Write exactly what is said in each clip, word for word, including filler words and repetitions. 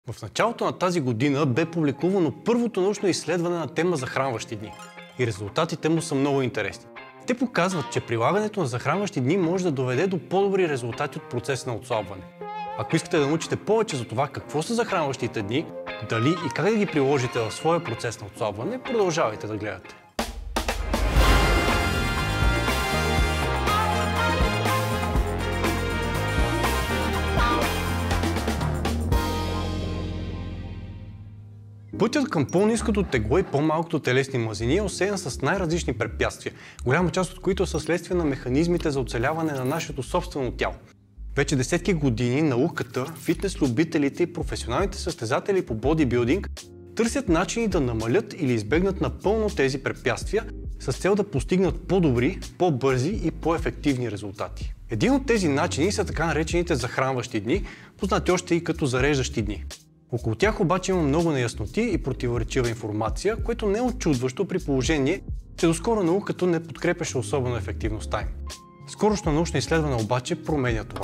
В началото на тази година бе публикувано първото научно изследване на тема захранващи дни и резултатите му са много интересни. Те показват, че прилагането на захранващи дни може да доведе до по-добри резултати от процеса на отслабване. Ако искате да научите повече за това какво са захранващите дни, дали и как да ги приложите в своя процес на отслабване, продължавайте да гледате. Пътят към по-ниското тегло и по-малкото телесни мазнини е осеян с най-различни препятствия, голяма част от които са следствие на механизмите за оцеляване на нашето собствено тяло. Вече десетки години науката, фитнес-любителите и професионалните състезатели по бодибилдинг търсят начини да намалят или избегнат напълно тези препятствия с цел да постигнат по-добри, по-бързи и по-ефективни резултати. Един от тези начини са така наречените захранващи дни, познати още и като зареждащи дни. Около тях обаче има много неясноти и противоречива информация, което не е очудващо при положение, че доскоро науката не подкрепяше особено ефективността им. Скорошно научно изследване обаче променя това.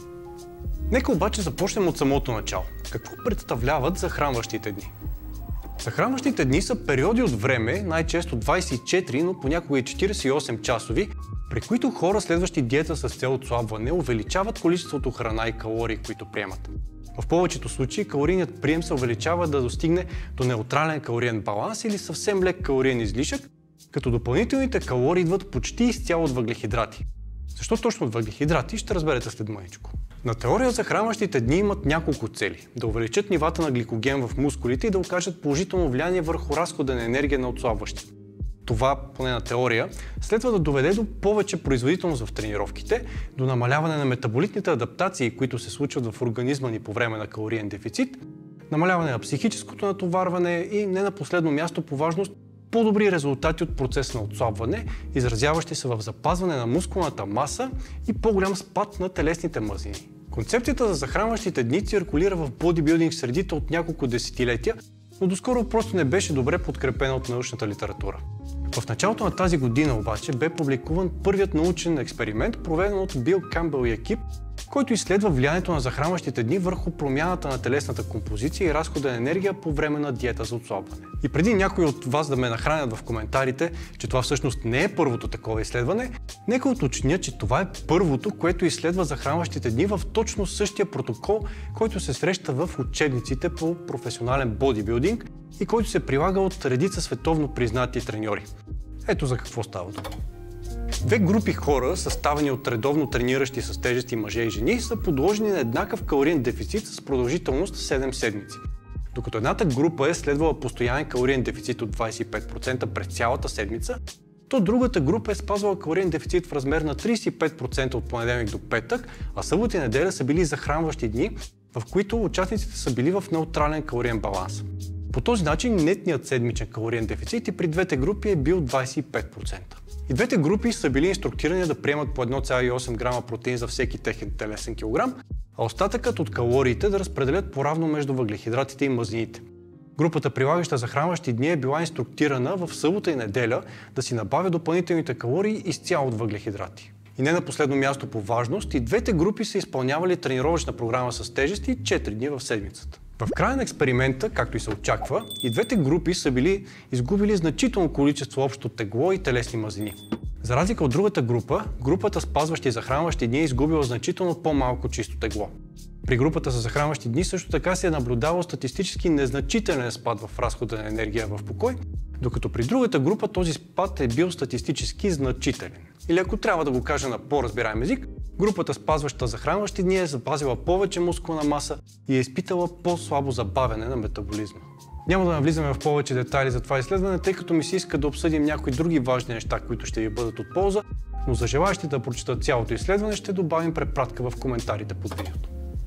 Нека обаче започнем от самото начало. Какво представляват захранващите дни? Захранващите дни са периоди от време, най-често двадесет и четири, но понякога и четиридесет и осем часови, при които хора, следващи диета с цел отслабване, увеличават количеството храна и калории, които приемат. В повечето случаи калорийният прием се увеличава да достигне до неутрален калориен баланс или съвсем лек калориен излишък, като допълнителните калории идват почти изцяло от въглехидрати. Защо точно от въглехидрати, ще разберете след мъничко. На теория захранващите дни имат няколко цели – да увеличат нивата на гликоген в мускулите и да окажат положително влияние върху разхода на енергия на отслабващи. Това, поне на теория, следва да доведе до повече производителност в тренировките, до намаляване на метаболитните адаптации, които се случват в организма ни по време на калориен дефицит, намаляване на психическото натоварване и не на последно място по важност по-добри резултати от процес на отслабване, изразяващи се в запазване на мускулната маса и по-голям спад на телесните мазнини. Концепцията за захранващите дни циркулира в бодибилдинг средите от няколко десетилетия, но доскоро просто не беше добре подкрепена от научната литература. В началото на тази година обаче бе публикуван първият научен експеримент, проведен от Бил Камбел и екип, който изследва влиянието на захранващите дни върху промяната на телесната композиция и разхода на енергия по време на диета за отслабване. И преди някои от вас да ме нахранят в коментарите, че това всъщност не е първото такова изследване, нека уточня, че това е първото, което изследва захранващите дни в точно същия протокол, който се среща в учебниците по професионален бодибилдинг и който се прилага от редица световно признати треньори. Ето за какво става дума. Две групи хора, съставени от редовно трениращи с тежести мъже и жени, са подложени на еднакъв калориен дефицит с продължителност седем седмици. Докато едната група е следвала постоянен калориен дефицит от двадесет и пет процента през цялата седмица, то другата група е спазвала калориен дефицит в размер на тридесет и пет процента от понеделник до петък, а събота и неделя са били захранващи дни, в които участниците са били в неутрален калориен баланс. По този начин нетният седмичен калориен дефицит и при двете групи е бил двадесет и пет процента. И двете групи са били инструктирани да приемат по едно цяло и осем грама протеин за всеки техен телесен килограм, а остатъкът от калориите да разпределят поравно между въглехидратите и мазнините. Групата, прилагаща захранващи дни, е била инструктирана в събота и неделя да си набавя допълнителните калории изцяло от въглехидрати. И не на последно място по важност, и двете групи са изпълнявали тренировъчна програма с тежести четири дни в седмицата. В края на експеримента, както и се очаква, и двете групи са били изгубили значително количество общо тегло и телесни мазнини. За разлика от другата група, групата спазващи захранващи дни е изгубила значително по-малко чисто тегло. При групата за захранващи дни също така се е наблюдавал статистически незначителен спад в разхода на енергия в покой, докато при другата група този спад е бил статистически значителен. Или ако трябва да го кажа на по-разбираем език, групата, спазваща захранващи дни, е запазила повече мускулна маса и е изпитала по-слабо забавяне на метаболизма. Няма да навлизаме в повече детайли за това изследване, тъй като ми се иска да обсъдим някои други важни неща, които ще ви бъдат от полза, но за желаящите да прочитат цялото изследване ще добавим препратка в коментарите под видеото.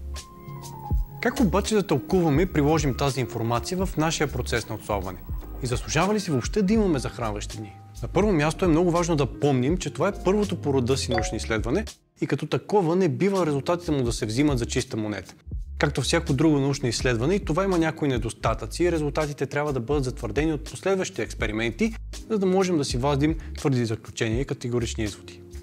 Как обаче да тълкуваме и приложим тази информация в нашия процес на отслабване? И заслужава ли си въобще да имаме захранващи дни? На първо място е много важно да помним, че това е първото по рода си научно изследване и като такова не бива резултатите му да се взимат за чиста монета. Както всяко друго научно изследване, и това има някои недостатъци и резултатите трябва да бъдат затвърдени от последващи експерименти, за да можем да си вадим твърди заключения и категорични изводи.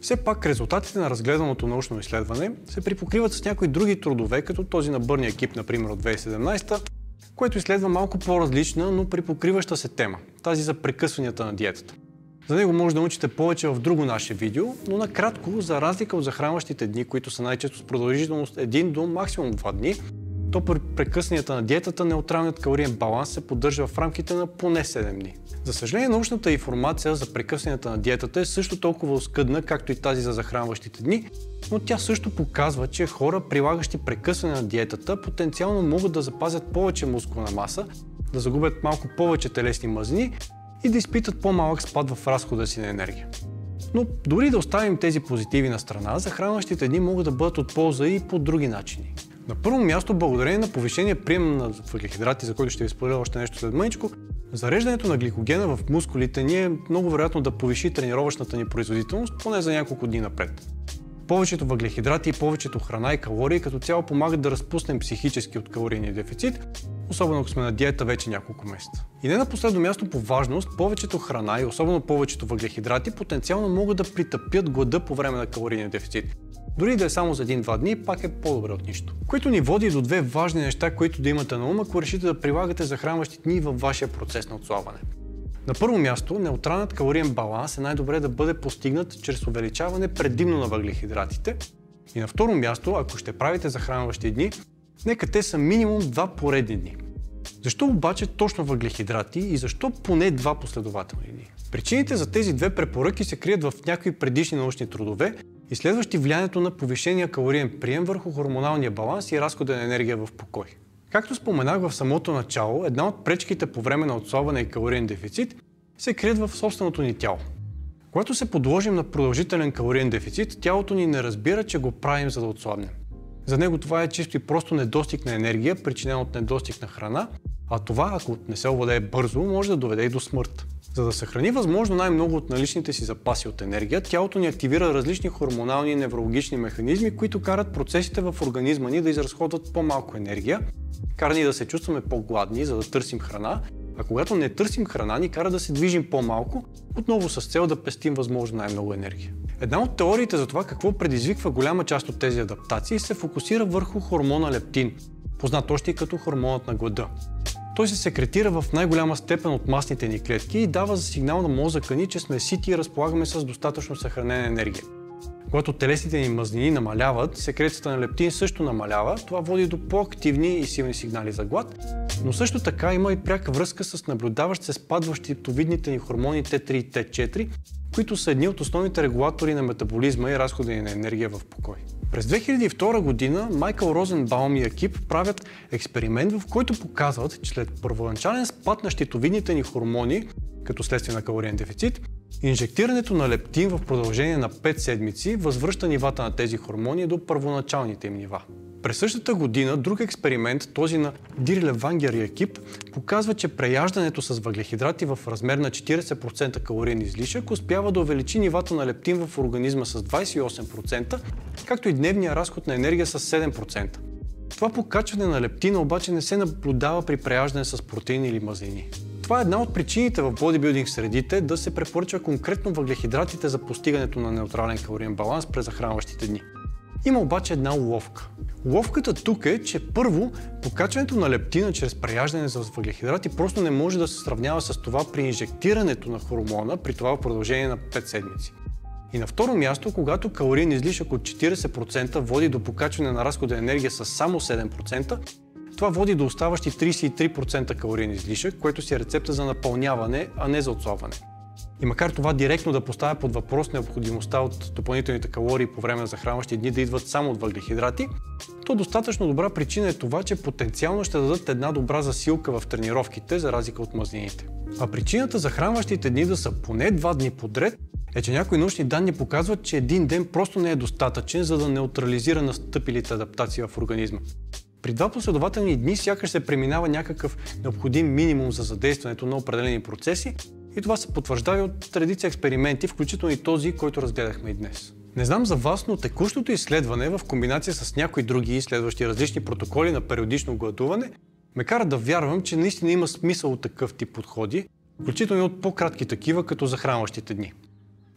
Все пак резултатите на разгледаното научно изследване се припокриват с някои други трудове, като този на Бърния екип, например от две хиляди и седемнадесета, който изследва малко по-различна, но припокриваща се тема, тази за прекъсванията на диетата. За него може да научите повече в друго наше видео, но накратко, за разлика от захранващите дни, които са най-често с продължителност един до максимум два дни, то при прекъсванията на диетата неутралният калориен баланс се поддържа в рамките на поне седем дни. За съжаление, научната информация за прекъсванията на диетата е също толкова оскъдна, както и тази за захранващите дни, но тя също показва, че хора, прилагащи прекъсване на диетата, потенциално могат да запазят повече мускулна маса, да загубят малко повече телесни мазнини и да изпитат по-малък спад в разхода си на енергия. Но дори да оставим тези позитиви на страна, захранващите дни могат да бъдат от полза и по други начини. На първо място, благодарение на повишения прием на въглехидрати, за който ще ви споделя още нещо след мъничко, зареждането на гликогена в мускулите ни е много вероятно да повиши тренировъчната ни производителност поне за няколко дни напред. Повечето въглехидрати и повечето храна и калории като цяло помагат да разпуснем психически от калорийния дефицит, особено ако сме на диета вече няколко месеца. И не на последно място по важност, повечето храна и особено повечето въглехидрати потенциално могат да притъпят глада по време на калорийния дефицит. Дори да е само за един-два дни, пак е по-добре от нищо. Което ни води до две важни неща, които да имате на ум, ако решите да прилагате захранващи дни във вашия процес на отслабване. На първо място, неутралният калориен баланс е най-добре да бъде постигнат чрез увеличаване предимно на въглехидратите. И на второ място, ако ще правите захранващи дни, нека те са минимум два поредни дни. Защо обаче точно въглехидрати и защо поне два последователни дни? Причините за тези две препоръки се крият в някои предишни научни трудове, изследващи влиянието на повишения калориен прием върху хормоналния баланс и разхода на енергия в покой. Както споменах в самото начало, една от пречките по време на отслабване и калориен дефицит се крият в собственото ни тяло. Когато се подложим на продължителен калориен дефицит, тялото ни не разбира, че го правим за да отслабнем. За него това е чисто и просто недостиг на енергия, причинен от недостиг на храна, а това, ако не се овладее бързо, може да доведе и до смърт. За да съхрани възможно най-много от наличните си запаси от енергия, тялото ни активира различни хормонални и неврологични механизми, които карат процесите в организма ни да изразходват по-малко енергия, кара ни да се чувстваме по-гладни, за да търсим храна, а когато не търсим храна, ни кара да се движим по-малко, отново с цел да пестим възможно най-много енергия. Една от теориите за това какво предизвиква голяма част от тези адаптации се фокусира върху хормона лептин, познат още и като хормонът на глада. Той се секретира в най-голяма степен от масните ни клетки и дава за сигнал на мозъка ни, че сме сити и разполагаме с достатъчно съхранена енергия. Когато телесните ни мазнини намаляват, секрецията на лептин също намалява, това води до по-активни и силни сигнали за глад, но също така има и пряка връзка с наблюдаващ се спад в щитовидните ни хормони Т три и Т четири, които са едни от основните регулатори на метаболизма и разхода на енергия в покой. През две хиляди и втора година Майкъл Розенбаум и екип правят експеримент, в който показват, че след първоначален спад на щитовидните ни хормони, като следствие на калориен дефицит, инжектирането на лептин в продължение на пет седмици възвръща нивата на тези хормони до първоначалните им нива. През същата година друг експеримент, този на Дирле Вангер и екип, показва, че преяждането с въглехидрати в размер на четиридесет процента калориен излишък успява да увеличи нивата на лептин в организма с двадесет и осем процента, както и дневния разход на енергия с седем процента. Това покачване на лептина обаче не се наблюдава при преяждане с протеини или мазнини. Това е една от причините в бодибилдинг средите да се препоръчва конкретно въглехидратите за постигането на неутрален калориен баланс през захранващите дни. Има обаче една уловка. Уловката тук е, че първо, покачването на лептина чрез преяждане с въглехидрати просто не може да се сравнява с това при инжектирането на хормона, при това в продължение на пет седмици. И на второ място, когато калориен излишък от четиридесет процента води до покачване на разхода енергия с само седем процента, това води до оставащи тридесет и три процента калориен излишък, което си е рецепта за напълняване, а не за отслабване. И макар това директно да поставя под въпрос необходимостта от допълнителните калории по време на захранващи дни да идват само от въглехидрати, то достатъчно добра причина е това, че потенциално ще дадат една добра засилка в тренировките, за разлика от мазнините. А причината захранващите дни да са поне два дни подред е, че някои научни данни показват, че един ден просто не е достатъчен, за да неутрализира настъпилите адаптации в организма. При два последователни дни сякаш се преминава някакъв необходим минимум за задействането на определени процеси и това се потвърждава и от редица експерименти, включително и този, който разгледахме и днес. Не знам за вас, но текущото изследване в комбинация с някои други изследващи различни протоколи на периодично гладуване ме кара да вярвам, че наистина има смисъл от такъв тип подходи, включително и от по-кратки такива, като захранващите дни.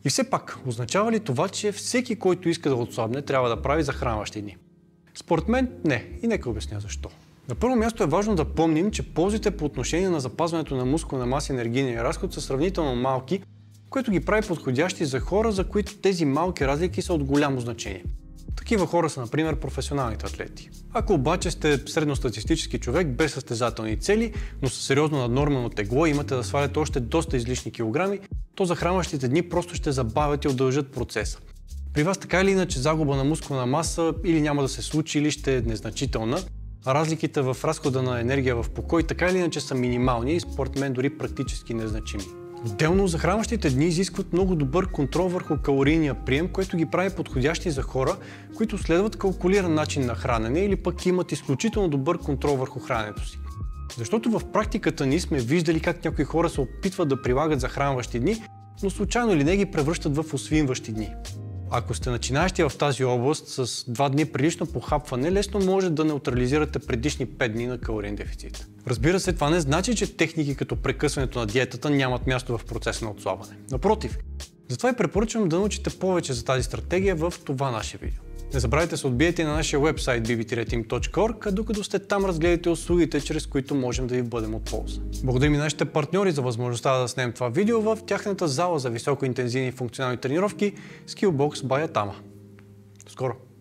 И все пак, означава ли това, че всеки, който иска да отслабне, трябва да прави захранващи дни? Според мен не, и нека обясня защо. На първо място е важно да помним, че ползите по отношение на запазването на мускулна маса и енергийния разход са сравнително малки, което ги прави подходящи за хора, за които тези малки разлики са от голямо значение. Такива хора са, например, професионалните атлети. Ако обаче сте средностатистически човек без състезателни цели, но със сериозно наднормално тегло и имате да сваляте още доста излишни килограми, то захранващите дни просто ще забавят и удължат процеса. При вас така или иначе загуба на мускулна маса или няма да се случи, или ще е незначителна, а разликите в разхода на енергия в покой така или иначе са минимални и според мен дори практически незначими. Отделно, захранващите дни изискват много добър контрол върху калорийния прием, което ги прави подходящи за хора, които следват калкулиран начин на хранене или пък имат изключително добър контрол върху храненето си. Защото в практиката ни сме виждали как някои хора се опитват да прилагат захранващи дни, но случайно или не ги превръщат в освинващи дни. Ако сте начинаещи в тази област, с два дни прилично похапване, лесно може да неутрализирате предишни пет дни на калориен дефицит. Разбира се, това не значи, че техники като прекъсването на диетата нямат място в процеса на отслабване. Напротив, затова и препоръчвам да научите повече за тази стратегия в това наше видео. Не забравяйте да се отбиете на нашия уебсайт би би тим точка орг, а докато сте там разгледайте услугите, чрез които можем да ви бъдем от полза. Благодарим и нашите партньори за възможността да снемем това видео в тяхната зала за високоинтензивни функционални тренировки Skillbox by Atama. До скоро!